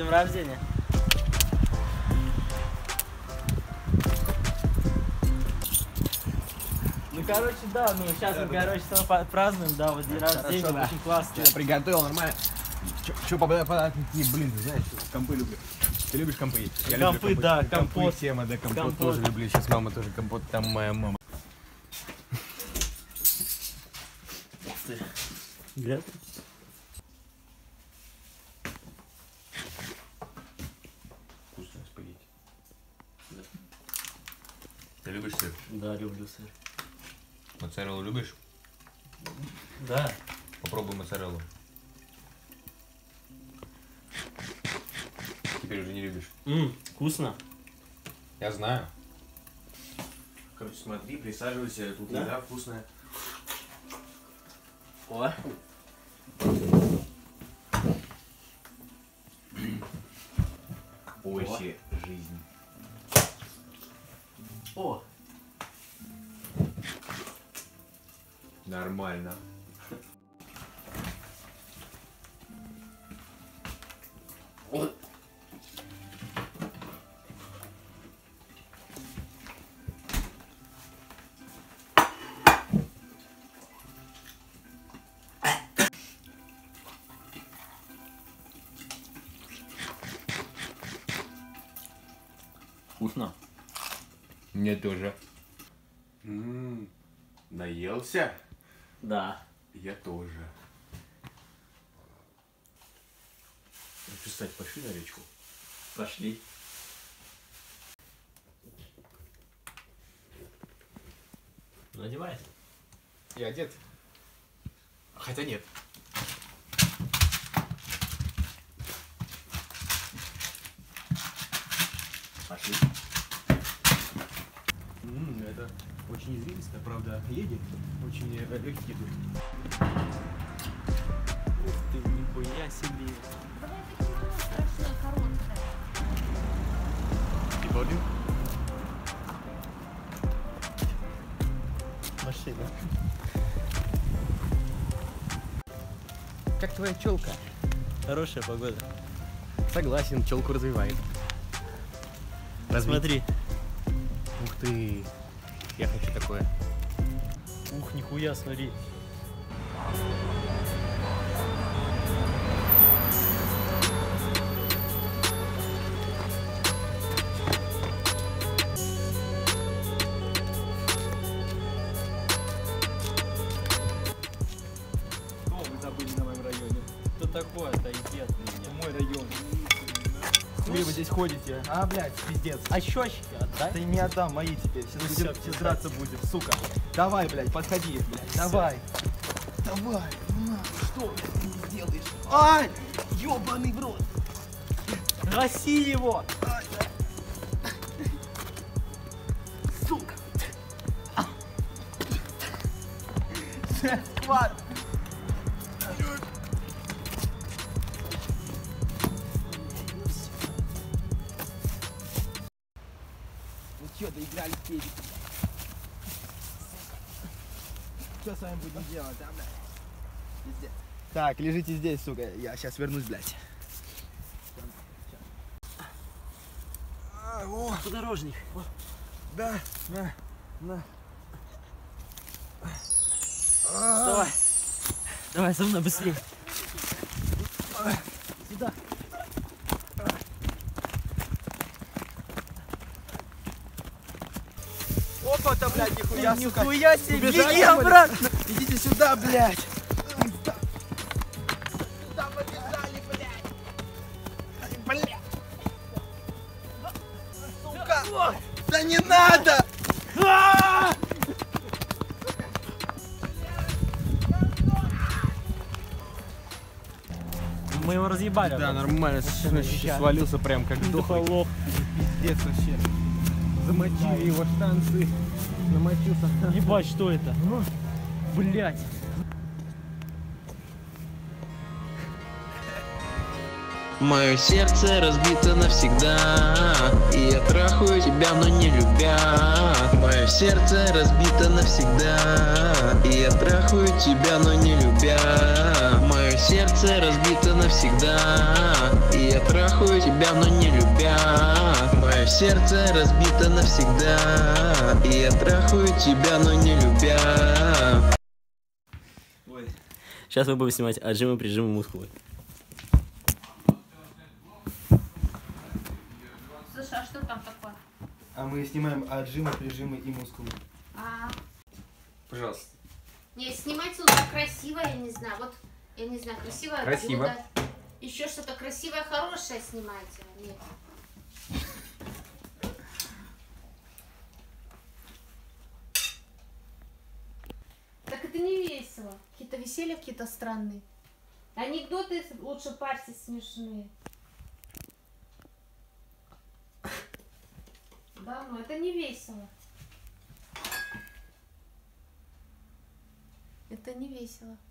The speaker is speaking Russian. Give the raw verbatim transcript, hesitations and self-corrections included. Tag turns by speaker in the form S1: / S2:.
S1: днем рождения. Ну, короче, да, ну, сейчас да, мы, да. короче, снова празднуем, да, вот день Хорошо, рождения, да. очень классно.
S2: Я приготовил нормально. Че по какие, блин, ты знаешь, компы люблю. Ты любишь компы?
S1: Я компы, люблю компы, да, компот.
S2: Компы, тема, да, компот, компот тоже люблю. Сейчас мама тоже компот, там моя мама.
S1: Ух ты. Где?
S2: Вкусная спагетти. Да. Ты любишь сыр?
S1: Да, люблю сыр.
S2: Моцареллу любишь?
S1: Да.
S2: Попробуй моцареллу. Теперь уже не любишь.
S1: Ммм, вкусно.
S2: Я знаю. Короче, смотри, присаживайся, тут да? еда вкусная.
S1: О.
S2: Оси жизнь.
S1: О.
S2: Нормально.
S1: О. Вкусно?
S2: Мне тоже. М-м-м, наелся?
S1: Да.
S2: Я тоже. Писать, пошли на речку?
S1: Пошли. Ну, одевайся.
S2: Я одет. Хотя нет.
S1: Пошли.
S2: М-м, это очень извилисто, правда, едет. Очень легкий тут.
S1: Ух ты, нихуя себе.
S3: Страшно короткая.
S2: И один?
S1: Машина.
S2: Как твоя челка?
S1: Хорошая погода.
S2: Согласен, челку развивает.
S1: Смотри.
S2: Ух ты. Я хочу такое.
S1: Ух, нихуя, смотри.
S4: Что вы забыли на моем районе?
S1: Кто такой? Отойди от меня.
S4: Это мой район. Вы вы здесь ходите, а, блядь, пиздец.
S1: А щечки отдай.
S4: Ты не отдам, мои теперь. Сейчас,
S1: Всё,
S4: будем,
S1: всё,
S4: сейчас драться будем, сука. Давай, блядь, подходи, блядь, давай. Давай, на, что, блядь, ты не сделаешь? Ай, ёбаный в рот.
S1: Гаси его!
S4: Ай, да. Сука. Хватит. Ну чё, доиграли в педик? Что с вами будем делать, а, блядь? Пиздец. Так, лежите здесь, сука. Я сейчас вернусь, блядь. А, о,
S1: Подорожник.
S4: да, на, на.
S1: Давай. Давай, со мной быстрее. Сюда.
S4: Опа-то, блядь, нихуя, сука.
S1: Нихуя себе,
S4: Убежали,
S1: беги
S4: что ли?
S1: обратно.
S4: Идите сюда, блядь. Сюда побежали, блядь. Ай, блядь. Сука. Да не надо.
S1: Мы его разъебали.
S2: Да, нормально.
S1: Сейчас.
S2: Свалился прям как дохлый.
S1: Духолов.
S2: Пиздец вообще. Замочили его штанцы. Намочился.
S1: Ебать, что это? Блять.
S5: Мое сердце разбито навсегда, и я трахаю тебя, но не любя. Мое сердце разбито навсегда, и я трахаю тебя, но не любя. Мое сердце разбито навсегда, и я трахаю тебя, но не любя. Мое сердце разбито навсегда, и я трахаю тебя, но не любя.
S4: Ой.
S1: Сейчас мы будем снимать отжимы, прижимы, мускулы.
S3: Слушай, а что там такое?
S4: А мы снимаем отжимы, прижимы и мускулы.
S3: А,
S2: Пожалуйста.
S3: не, снимайте лучше красиво, я не знаю. Вот, я не знаю, красивое
S2: Красиво.
S3: блюдо. Еще что-то красивое, хорошее снимайте. Нет. Так это не весело. Какие-то веселья какие-то странные. Анекдоты лучше парьте смешные. Да, ну это не весело. Это не весело.